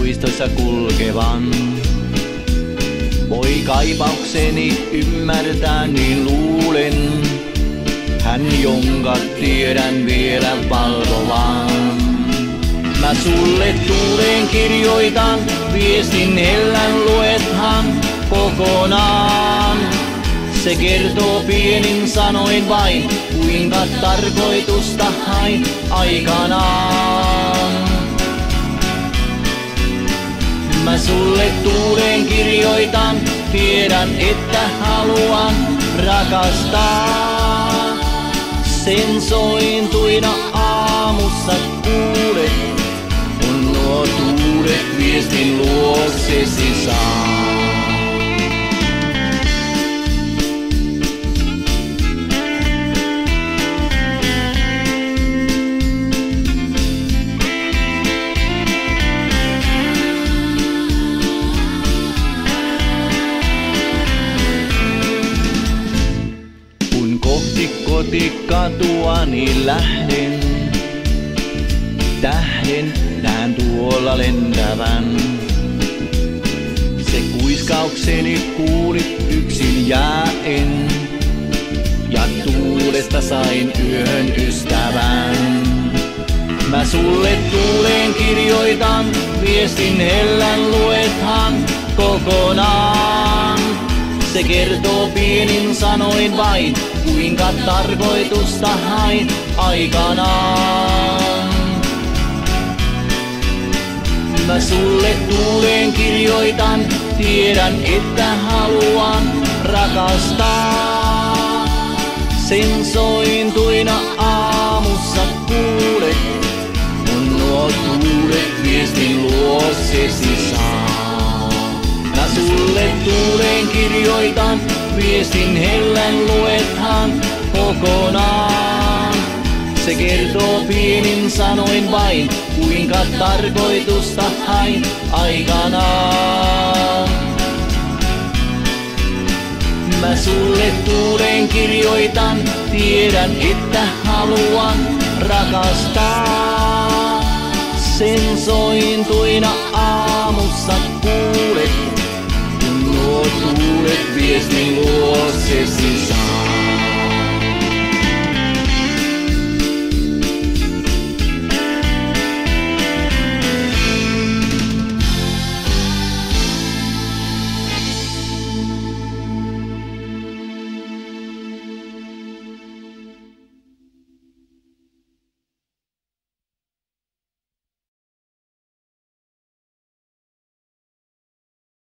puistoissa kulkevan. Voi kaipaukseni ymmärtää, niin luulen, hän jonka tiedän vielä valvovan. Mä sulle tuuleen kirjoitan, viestin hellän luethan kokonaan. Se kertoo pienin sanoin vain, kuinka tarkoitusta hain aikanaan. Mä sulle tuuleen kirjoitan, tiedän että haluan rakastaa. Sen sointuina aamussa kuulet, kun nuo tuulet viestin luoksesi saa. Kotikatuani lähden, tähden näen tuolla lentävän. Se kuiskaukseni kuulit yksin jääen, ja tuulesta sain yön ystävän. Mä sulle tuuleen kirjoitan, viestin hellän luethan kokonaan. Se kertoo pienin sanoin vain, kuinka tarkoitusta hain aikanaan. Mä sulle tuuleen kirjoitan, tiedän että haluan rakastaa. Sen sointuina aamussa kuulet, kun nuo tuulet viestin luoksesi saa. Mä sulle tuuleen kirjoitan, viestin hellän luethan kokonaan. Se kertoo pienin sanoin vain, kuinka tarkoitusta hain aikanaan. Mä sulle tuuleen kirjoitan, tiedän että haluan rakastaa. Sen sointuina aamussa kuulet, nuo tuulet viestin luoksesi saa.